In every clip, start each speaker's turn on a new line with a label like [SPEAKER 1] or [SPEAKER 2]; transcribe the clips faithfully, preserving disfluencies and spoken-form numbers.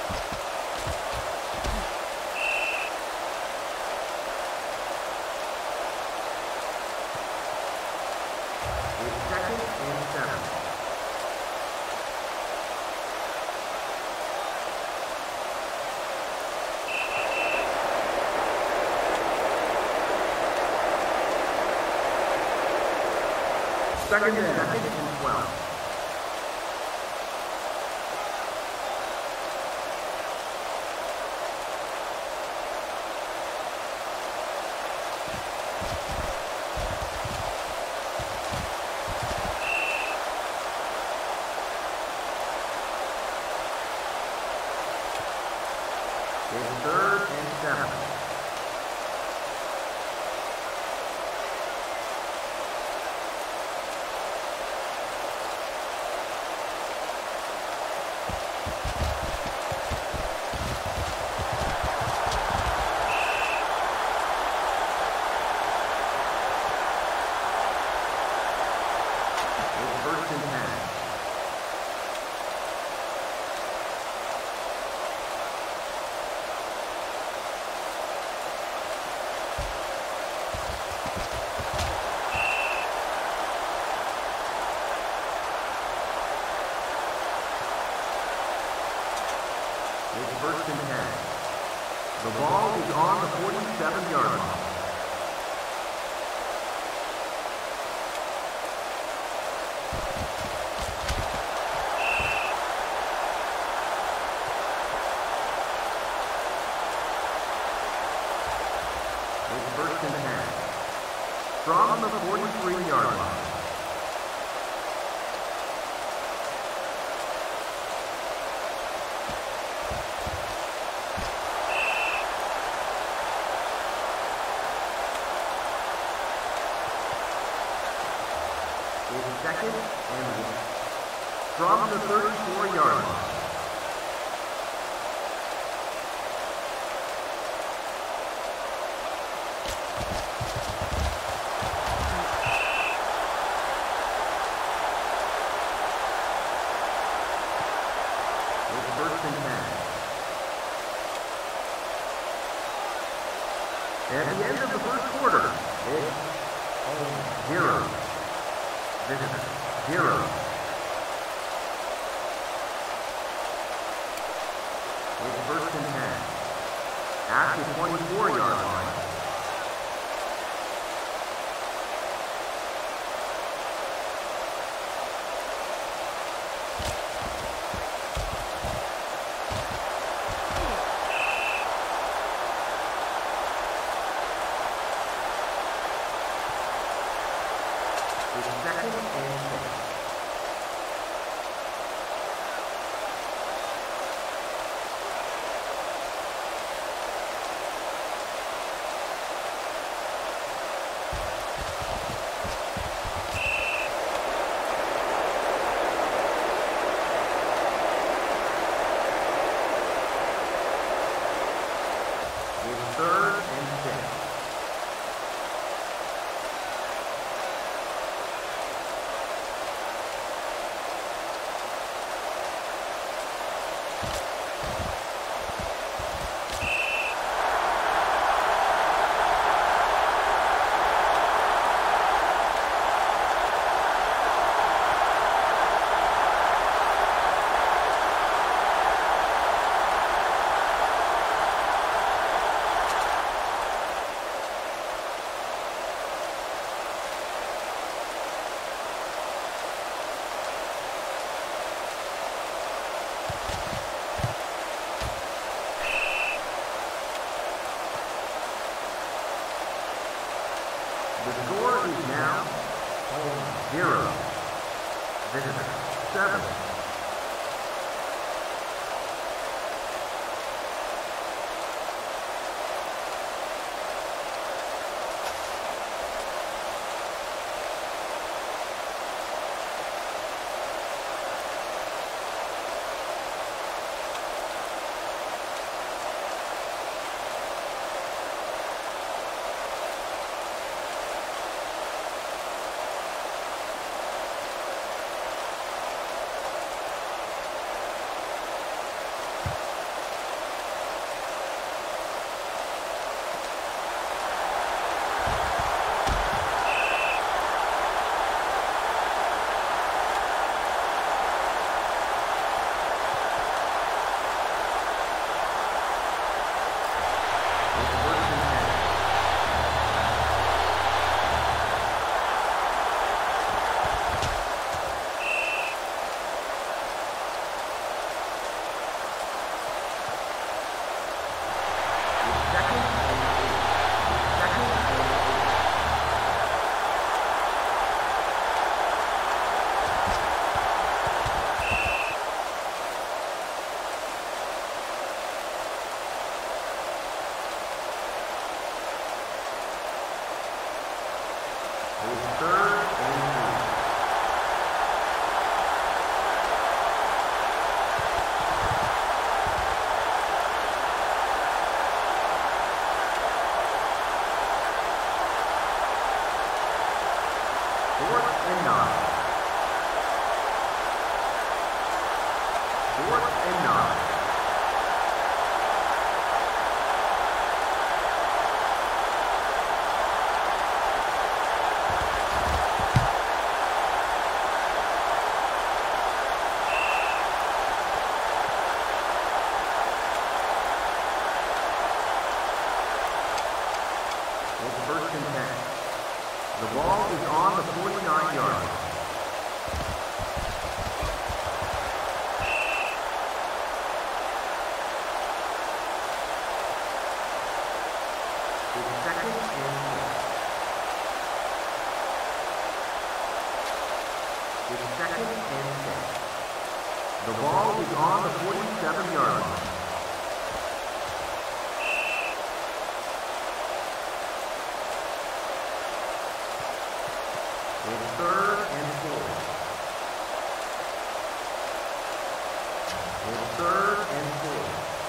[SPEAKER 1] Second and second and twelve. It's third and seven. It's first and ten. The ball is on the forty-seven yard line. It's first and ten. From the forty-three yard line. Second and one. From the thirty-four yard line. It's first and ten. At the end of the first quarter, it's zero. Visitor, zero. It's first and ten. At the twenty-four yard line. Second and six. The ball is on the forty-nine yard line. It's second and six. It's second and six. The ball is on the forty-seven yard line. It's third and four. It's third and four.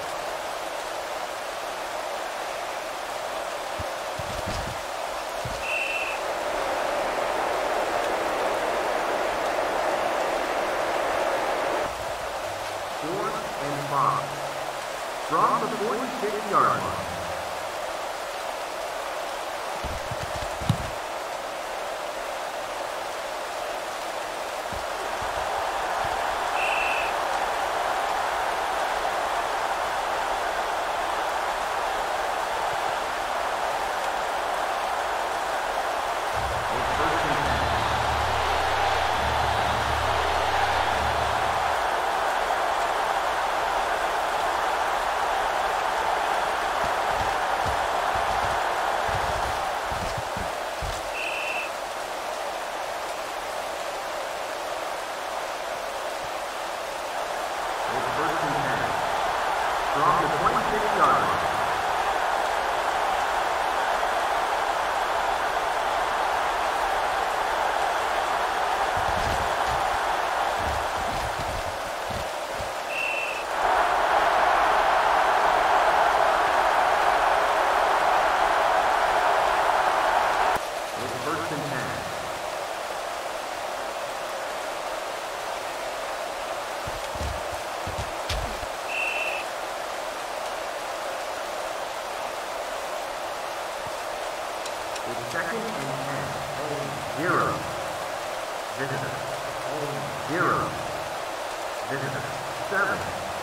[SPEAKER 1] Fourth and five. From the forty-six yard line. From the twenty-six yard line. It's first and ten. It's second and ten. Home zero. Visitor. Home zero. Visitor. Seven.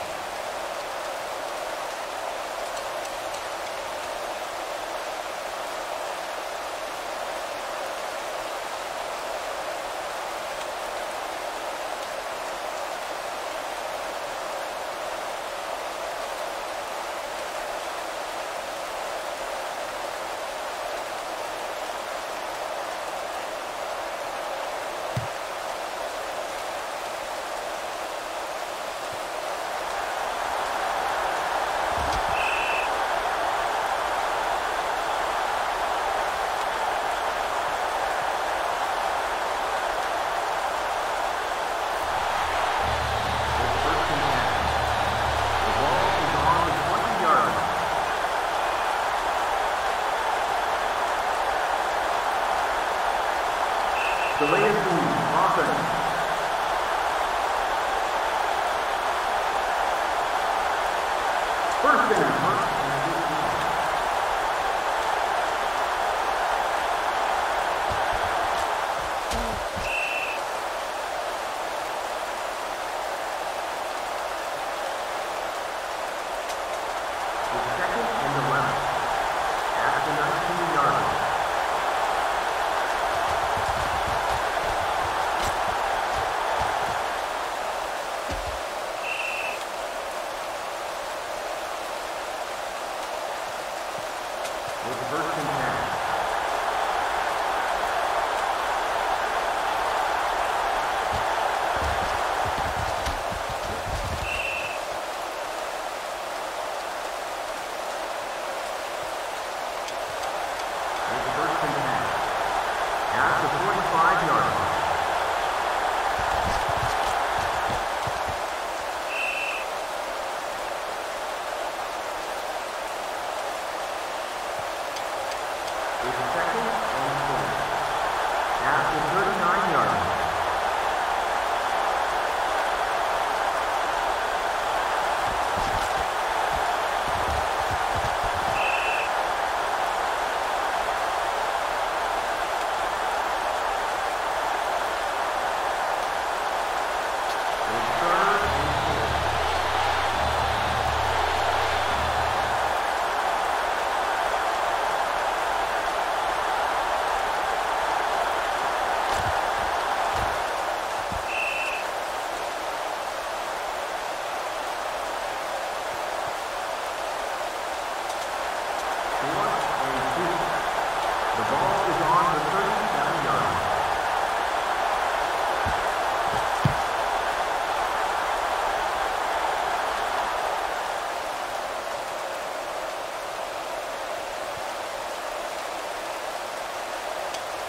[SPEAKER 1] Delay of game, offense. First down, first and fifteen. It's second and eleven. At the nineteen yard line. It's first and ten. It's first and ten. At the forty-five yard line.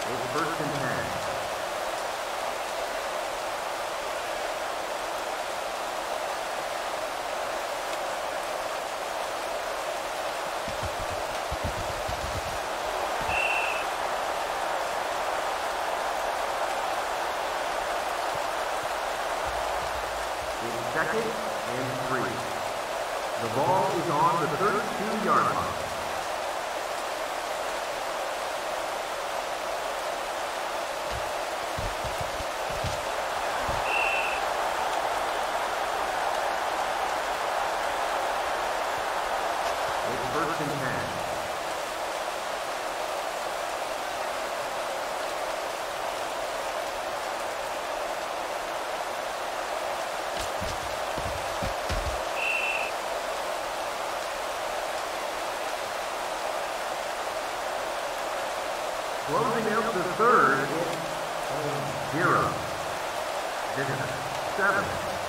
[SPEAKER 1] It's first and ten. It's second and three. The ball is on the thirty-two yard line. It's first and ten. Closing out the third, it's zero. Visitor, seven.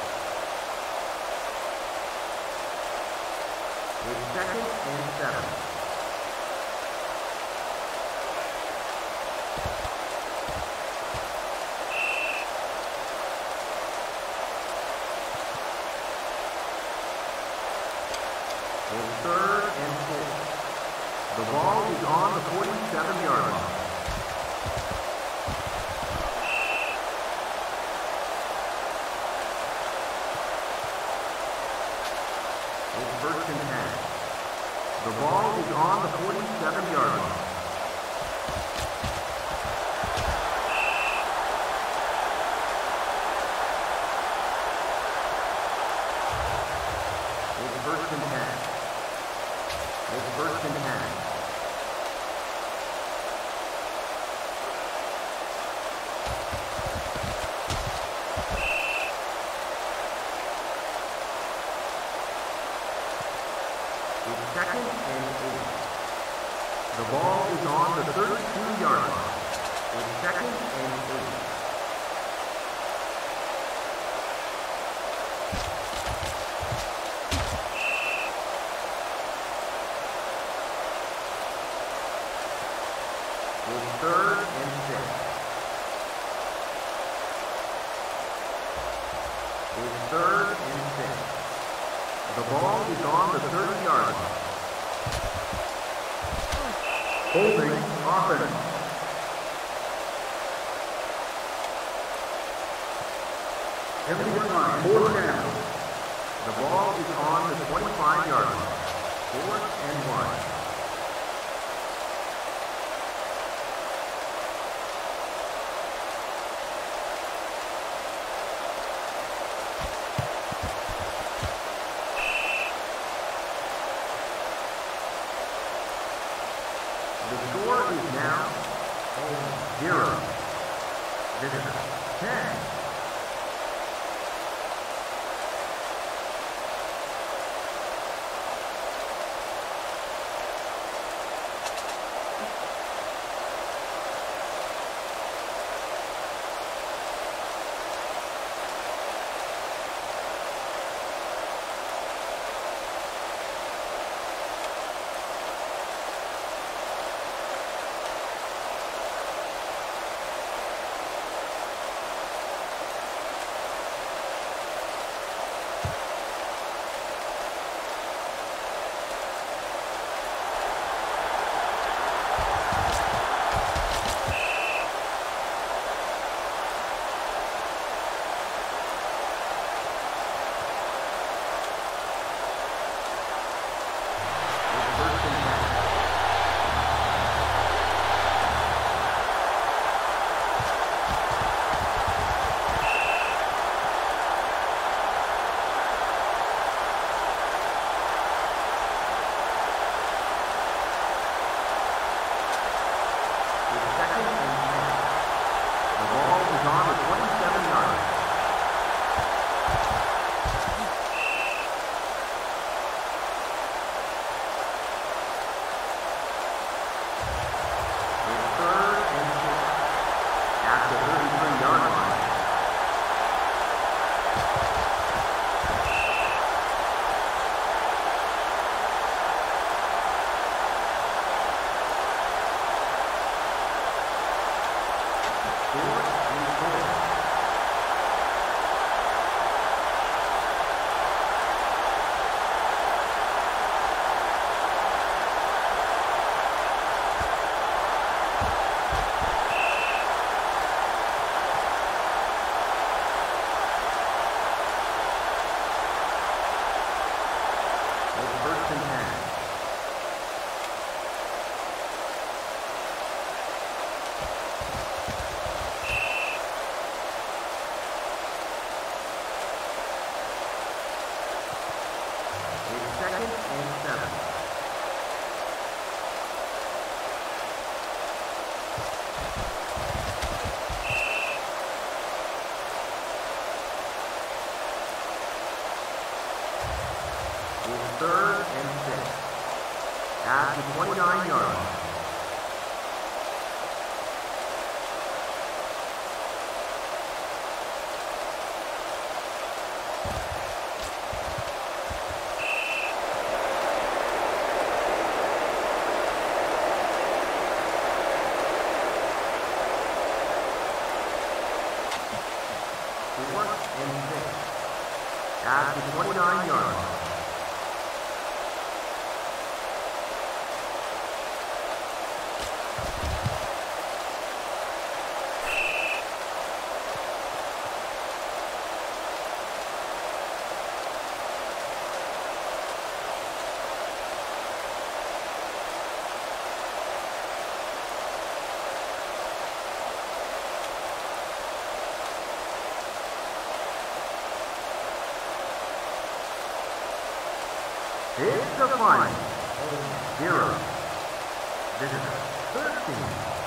[SPEAKER 1] It's second and seven. It's third and four. The ball is on the forty-seven yard line. It's first and ten. The ball is on the forty-seven yard line. It's first and ten. It's first and ten. It's second and eight. The ball is on the thirty-two yard line. It's second and eight. It's third and six. It's third and six. The ball is on the thirty yard line. Holding offense. Every time, fourth down. The ball is on the twenty-five yard line. Fourth and one. The score is now zero. Visitor, ten. third and six. At the twenty-nine yard line. Fourth and six. At the twenty-nine yard line. It's the final. Zero. Visitor thirteen.